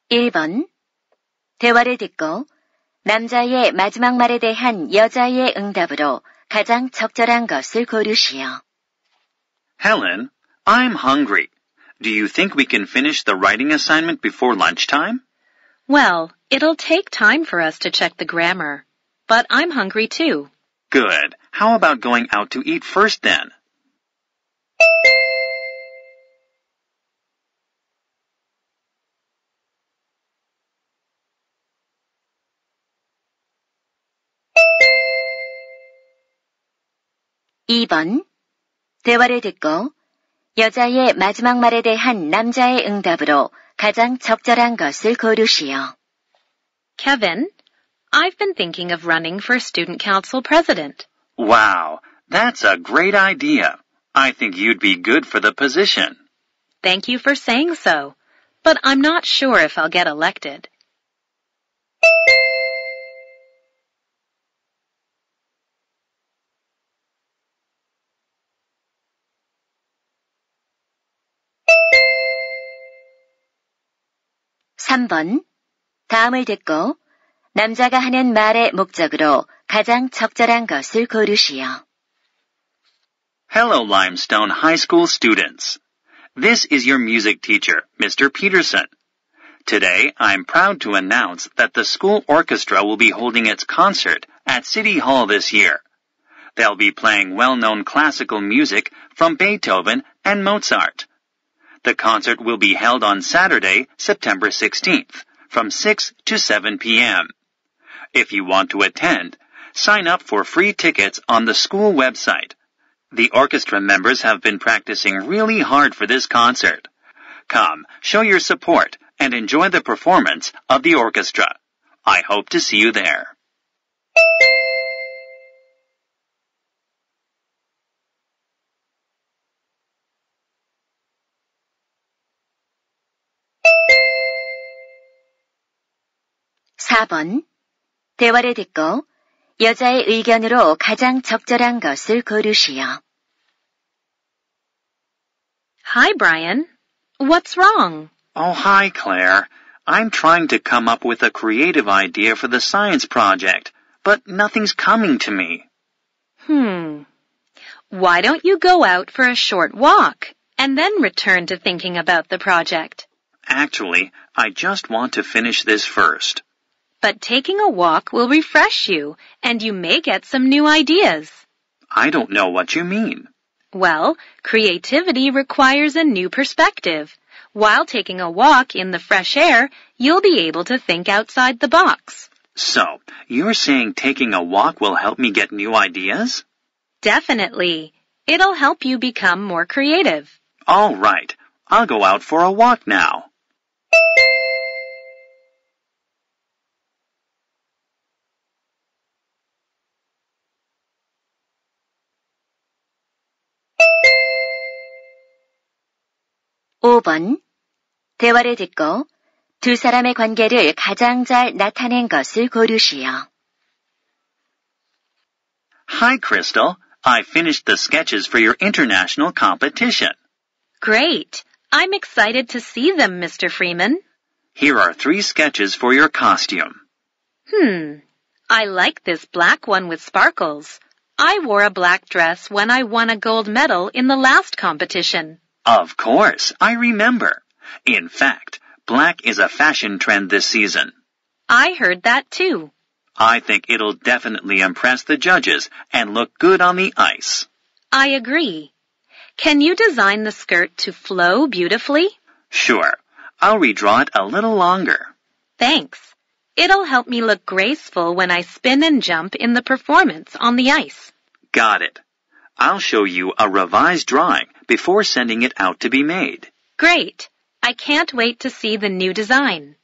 1번. 대화를 듣고 남자의 마지막 말에 대한 여자의 응답으로 가장 적절한 것을 고르시오. Helen, I'm hungry. Do you think we can finish the writing assignment before lunchtime? Well, it'll take time for us to check the grammar. But I'm hungry too. Good. How about going out to eat first then? (2번) 대화를 듣고 여자의 마지막 말에 대한 남자의 응답으로 가장 적절한 것을 고르시오. Kevin, I've been thinking of running for student council president. Wow, that's a great idea. I think you'd be good for the position. Thank you for saying so, but I'm not sure if I'll get elected. (3번) 다음을 듣고 남자가 하는 말의 목적으로 가장 적절한 것을 고르시오. Hello, Limestone High School students. This is your music teacher, Mr. Peterson. Today, I'm proud to announce that the school orchestra will be holding its concert at City Hall this year. They'll be playing well-known classical music from Beethoven and Mozart. The concert will be held on Saturday, September 16th, from 6 to 7 p.m. If you want to attend, sign up for free tickets on the school website. The orchestra members have been practicing really hard for this concert. Come, show your support and enjoy the performance of the orchestra. I hope to see you there. (4번) 대화를 듣고 여자의 의견으로 가장 적절한 것을 고르시오. Hi, Brian. What's wrong? Oh, hi, Claire. I'm trying to come up with a creative idea for the science project, but nothing's coming to me. Why don't you go out for a short walk and then return to thinking about the project? Actually, I just want to finish this first. But taking a walk will refresh you, and you may get some new ideas. I don't know what you mean. Well, creativity requires a new perspective. While taking a walk in the fresh air, you'll be able to think outside the box. So, you're saying taking a walk will help me get new ideas? Definitely. It'll help you become more creative. All right. I'll go out for a walk now. (5번) 대화를 듣고 두 사람의 관계를 가장 잘 나타낸 것을 고르시오. Hi, Crystal. I finished the sketches for your international competition. Great. I'm excited to see them, Mr. Freeman. Here are 3 sketches for your costume. I like this black one with sparkles. I wore a black dress when I won a gold medal in the last competition. Of course, I remember. In fact, black is a fashion trend this season. I heard that too. I think it'll definitely impress the judges and look good on the ice. I agree. Can you design the skirt to flow beautifully? Sure. I'll redraw it a little longer. Thanks. It'll help me look graceful when I spin and jump in the performance on the ice. Got it. I'll show you a revised drawing before sending it out to be made. Great. I can't wait to see the new design.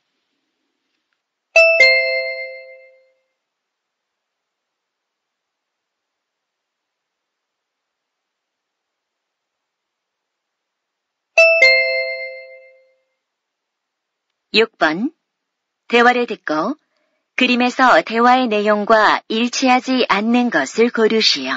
(6번) 대화를 듣고 그림에서 대화의 내용과 일치하지 않는 것을 고르시오.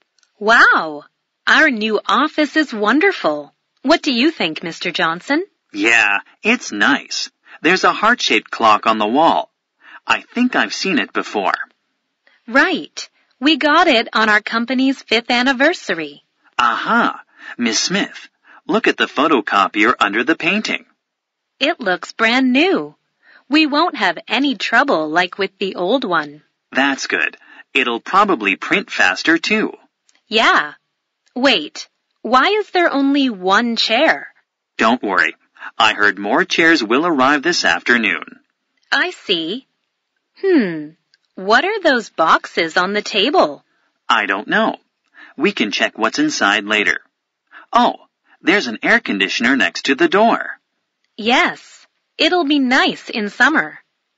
Wow! Our new office is wonderful. What do you think, Mr. Johnson? Yeah, it's nice. There's a heart-shaped clock on the wall. I think I've seen it before. Right. We got it on our company's 5th anniversary. Aha! Miss Smith, look at the photocopier under the painting. It looks brand new. We won't have any trouble like with the old one. That's good. It'll probably print faster too. Yeah. Wait, why is there only one chair? Don't worry. I heard more chairs will arrive this afternoon. I see. What are those boxes on the table? I don't know. We can check what's inside later. Oh, there's an air conditioner next to the door. Yes, it'll be nice in summer.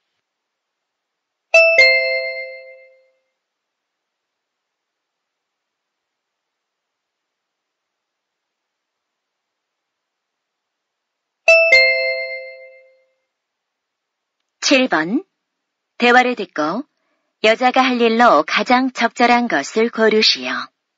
(7번) 대화를 듣고 여자가 할 일로 가장 적절한 것을 고르시오.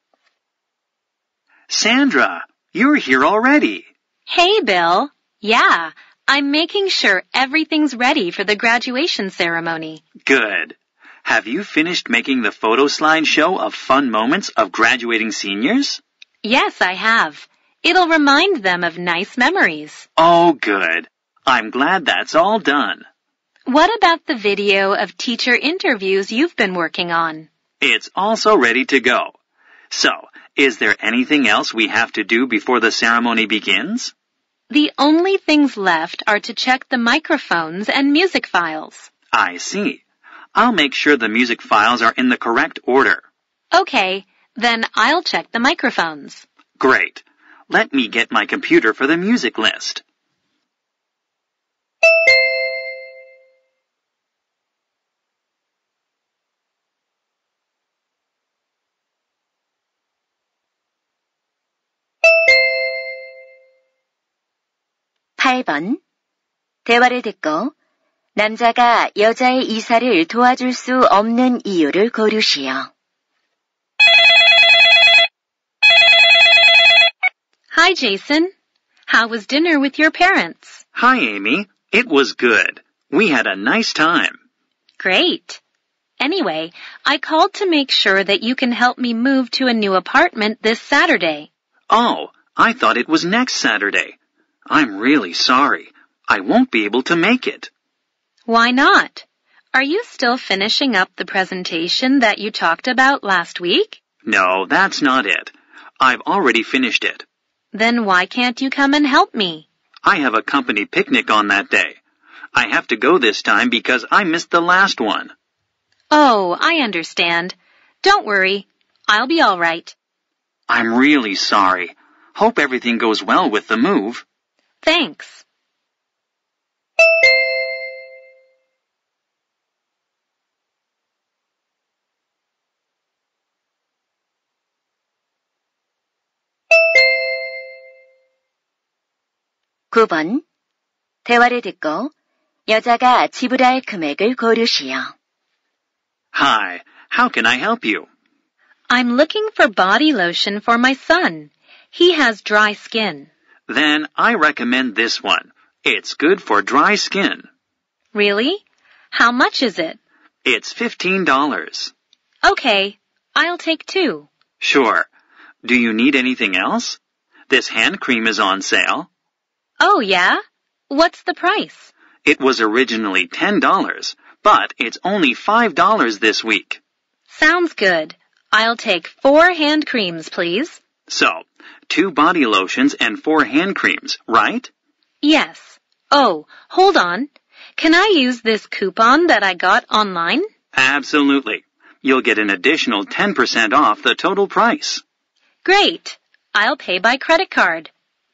Sandra, you're here already. Hey, Bill. Yeah, I'm making sure everything's ready for the graduation ceremony. Good. Have you finished making the photo slideshow of fun moments of graduating seniors? Yes, I have. It'll remind them of nice memories. Oh, good. I'm glad that's all done. What about the video of teacher interviews you've been working on? It's also ready to go. So, is there anything else we have to do before the ceremony begins? The only things left are to check the microphones and music files. I see. I'll make sure the music files are in the correct order. Okay, then I'll check the microphones. Great. Let me get my computer for the music list. (8번) 대화를 듣고 남자가 여자의 이사를 도와줄 수 없는 이유를 고르시오. Hi, Jason. How was dinner with your parents? Hi, Amy. It was good. We had a nice time. Great. Anyway, I called to make sure that you can help me move to a new apartment this Saturday. Oh, I thought it was next Saturday. I'm really sorry. I won't be able to make it. Why not? Are you still finishing up the presentation that you talked about last week? No, that's not it. I've already finished it. Then why can't you come and help me? I have a company picnic on that day. I have to go this time because I missed the last one. Oh, I understand. Don't worry. I'll be all right. I'm really sorry. Hope everything goes well with the move. Thanks. (9번) 대화를 듣고 여자가 지불할 금액을 고르시오. Hi, how can I help you? I'm looking for body lotion for my son. He has dry skin. Then I recommend this one. It's good for dry skin. Really? How much is it? It's $15. Okay, I'll take 2. Sure. Do you need anything else? This hand cream is on sale. Oh, yeah? What's the price? It was originally $10, but it's only $5 this week. Sounds good. I'll take 4 hand creams, please. So, 2 body lotions and 4 hand creams, right? Yes. Oh, hold on. Can I use this coupon that I got online? Absolutely. You'll get an additional 10% off the total price. Great. I'll pay by credit card.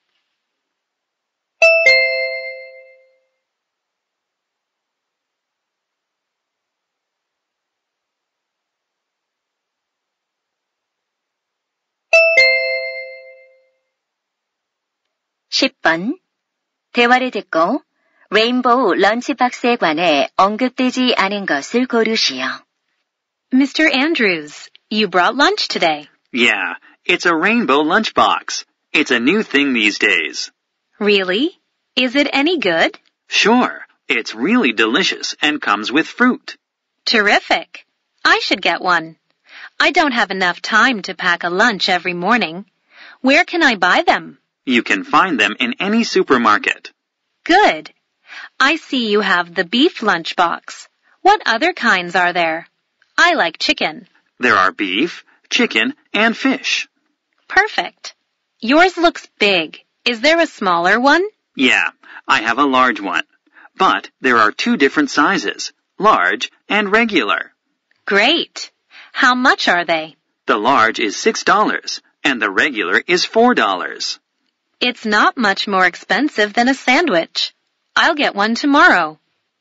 (10번) 대화를 듣고 레인보우 런치박스에 관해 언급되지 않은 것을 고르시오. Mr. Andrews, you brought lunch today. Yeah, it's a rainbow lunchbox. It's a new thing these days. Really? Is it any good? Sure, it's really delicious and comes with fruit. Terrific. I should get one. I don't have enough time to pack a lunch every morning. Where can I buy them? You can find them in any supermarket. Good. I see you have the beef lunchbox. What other kinds are there? I like chicken. There are beef, chicken, and fish. Perfect. Yours looks big. Is there a smaller one? Yeah, I have a large one. But there are two different sizes, large and regular. Great. How much are they? The large is $6 and the regular is $4. It's not much more expensive than a sandwich. I'll get one tomorrow.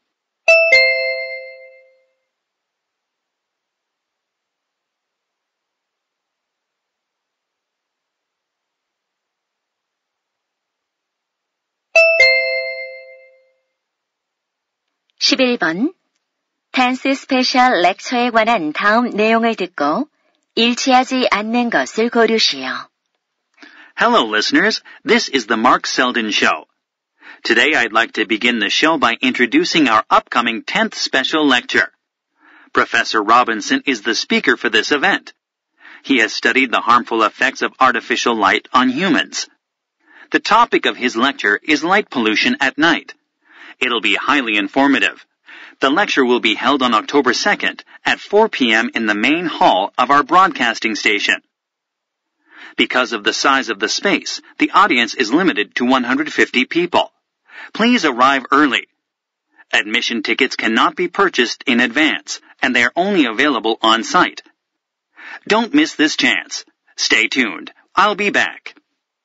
(11번) 댄스 스페셜 렉처에 관한 다음 내용을 듣고 일치하지 않는 것을 고르시오. Hello, listeners. This is the Mark Selden Show. Today I'd like to begin the show by introducing our upcoming 10th special lecture. Professor Robinson is the speaker for this event. He has studied the harmful effects of artificial light on humans. The topic of his lecture is light pollution at night. It'll be highly informative. The lecture will be held on October 2nd at 4 p.m. in the main hall of our broadcasting station. Because of the size of the space, the audience is limited to 150 people. Please arrive early. Admission tickets cannot be purchased in advance, and they are only available on site. Don't miss this chance. Stay tuned. I'll be back.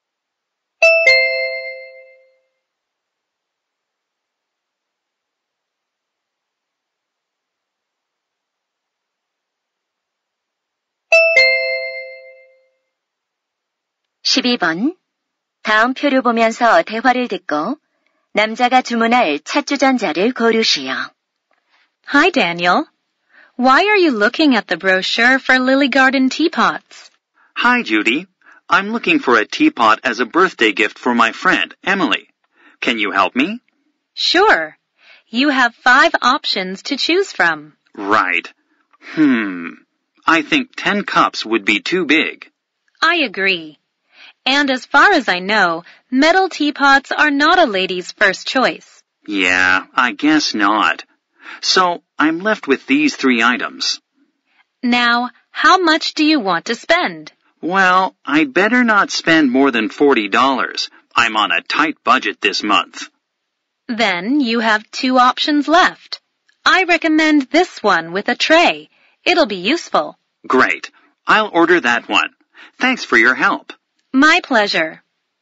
(12번) 다음 표를 보면서 대화를 듣고 남자가 주문할 찻주전자를 고르시오. Hi, Daniel. Why are you looking at the brochure for Lily Garden teapots? Hi, Judy. I'm looking for a teapot as a birthday gift for my friend, Emily. Can you help me? Sure. You have 5 options to choose from. Right. I think 10 cups would be too big. I agree. And as far as I know, metal teapots are not a lady's first choice. Yeah, I guess not. So, I'm left with these 3 items. Now, how much do you want to spend? Well, I'd better not spend more than $40. I'm on a tight budget this month. Then you have 2 options left. I recommend this one with a tray. It'll be useful. Great. I'll order that one. Thanks for your help. My pleasure.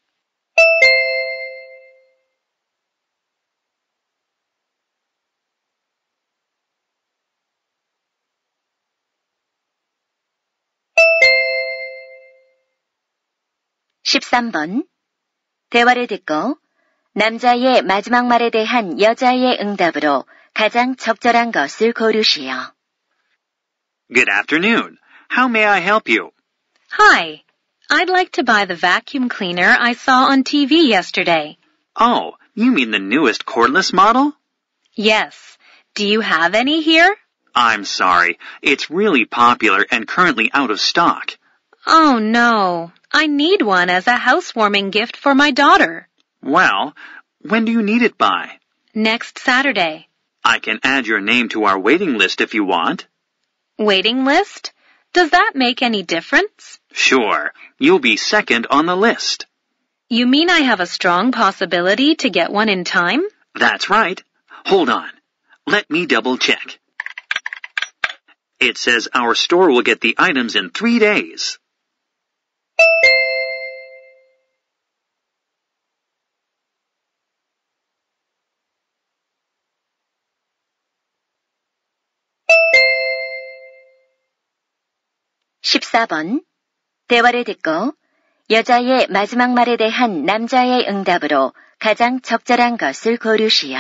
(13번) 대화를 듣고 남자의 마지막 말에 대한 여자의 응답으로 가장 적절한 것을 고르시오. Good afternoon. How may I help you? Hi. I'd like to buy the vacuum cleaner I saw on TV yesterday. Oh, you mean the newest cordless model? Yes. Do you have any here? I'm sorry. It's really popular and currently out of stock. Oh, no. I need one as a housewarming gift for my daughter. Well, when do you need it by? Next Saturday. I can add your name to our waiting list if you want. Waiting list? Does that make any difference? Sure. You'll be second on the list. You mean I have a strong possibility to get one in time? That's right. Hold on. Let me double check. It says our store will get the items in 3 days. (14번) 대화를 듣고 여자의 마지막 말에 대한 남자의 응답으로 가장 적절한 것을 고르시오.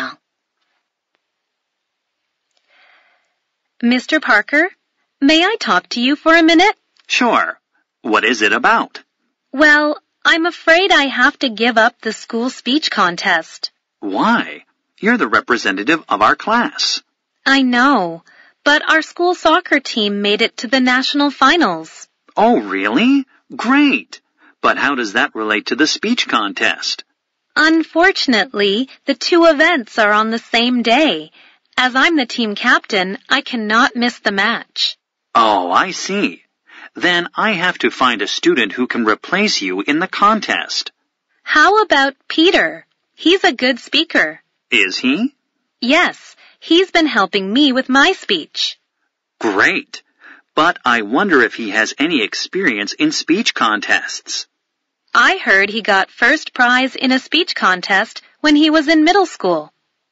Mr. Parker, may I talk to you for a minute? Sure. What is it about? Well, I'm afraid I have to give up the school speech contest. Why? You're the representative of our class. I know, but our school soccer team made it to the national finals. Oh, really? Great! But how does that relate to the speech contest? Unfortunately, the two events are on the same day. As I'm the team captain, I cannot miss the match. Oh, I see. Then I have to find a student who can replace you in the contest. How about Peter? He's a good speaker. Is he? Yes, he's been helping me with my speech. Great! But I wonder if he has any experience in speech contests. I heard he got first prize in a speech contest when he was in middle school.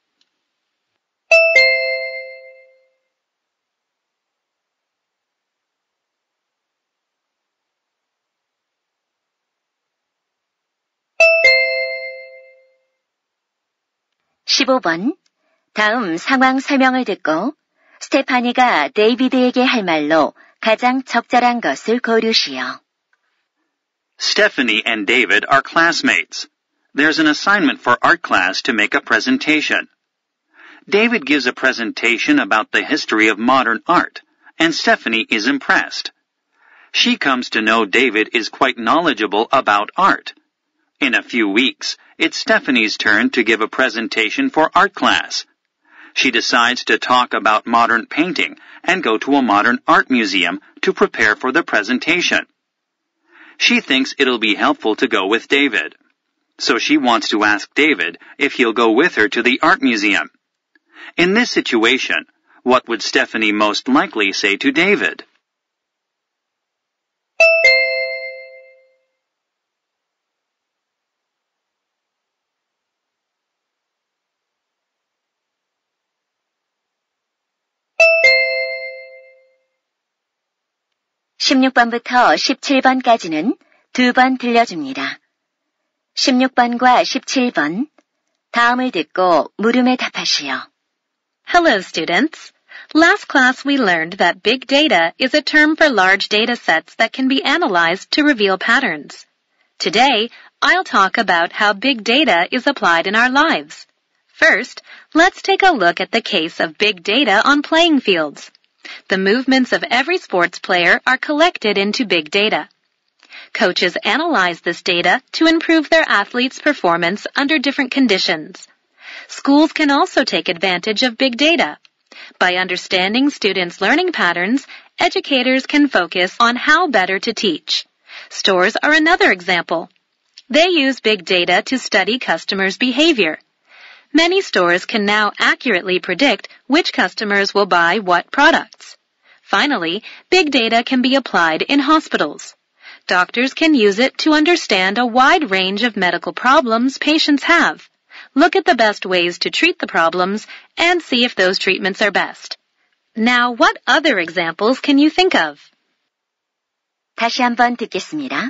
(15번) 다음 상황 설명을 듣고 스테파니가 데이비드에게 할 말로 가장 적절한 것을 고르시오. Stephanie and David are classmates. There's an assignment for art class to make a presentation. David gives a presentation about the history of modern art, and Stephanie is impressed. She comes to know David is quite knowledgeable about art. In a few weeks, it's Stephanie's turn to give a presentation for art class. She decides to talk about modern painting and go to a modern art museum to prepare for the presentation. She thinks it'll be helpful to go with David. So she wants to ask David if he'll go with her to the art museum. In this situation, what would Stephanie most likely say to David? (16번부터 17번까지는 2번 들려줍니다. 16번과 17번 다음을 듣고 물음에 답하시오. Hello, students. Last class we learned that big data is a term for large data sets that can be analyzed to reveal patterns. Today, I'll talk about how big data is applied in our lives. First, let's take a look at the case of big data on playing fields. The movements of every sports player are collected into big data. Coaches analyze this data to improve their athletes' performance under different conditions. Schools can also take advantage of big data. By understanding students' learning patterns, educators can focus on how better to teach. Stores are another example. They use big data to study customers' behavior. Many stores can now accurately predict which customers will buy what products. Finally, big data can be applied in hospitals. Doctors can use it to understand a wide range of medical problems patients have. Look at the best ways to treat the problems and see if those treatments are best. Now, what other examples can you think of? 다시 한번 듣겠습니다.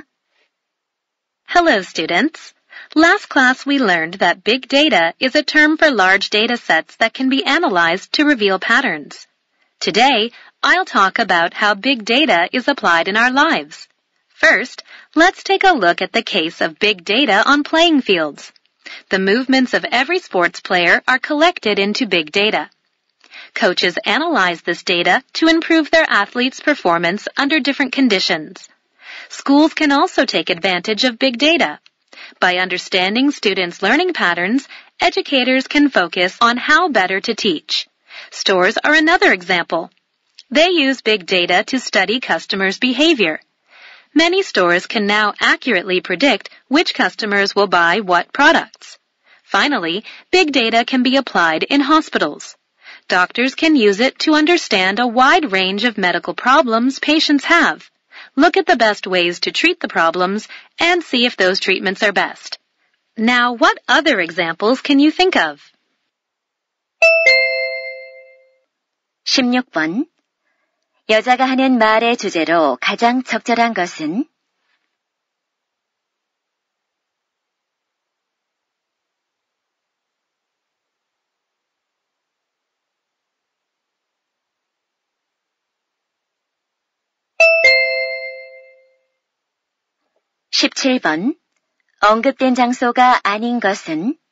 Hello, students. Last class we learned that big data is a term for large data sets that can be analyzed to reveal patterns. Today, I'll talk about how big data is applied in our lives. First, let's take a look at the case of big data on playing fields. The movements of every sports player are collected into big data. Coaches analyze this data to improve their athletes' performance under different conditions. Schools can also take advantage of big data. By understanding students' learning patterns, educators can focus on how better to teach. Stores are another example. They use big data to study customers' behavior. Many stores can now accurately predict which customers will buy what products. Finally, big data can be applied in hospitals. Doctors can use it to understand a wide range of medical problems patients have. Look at the best ways to treat the problems and see if those treatments are best. Now, what other examples can you think of? 16번 여자가 하는 말의 주제로 가장 적절한 것은? (17번) 언급된 장소가 아닌 것은?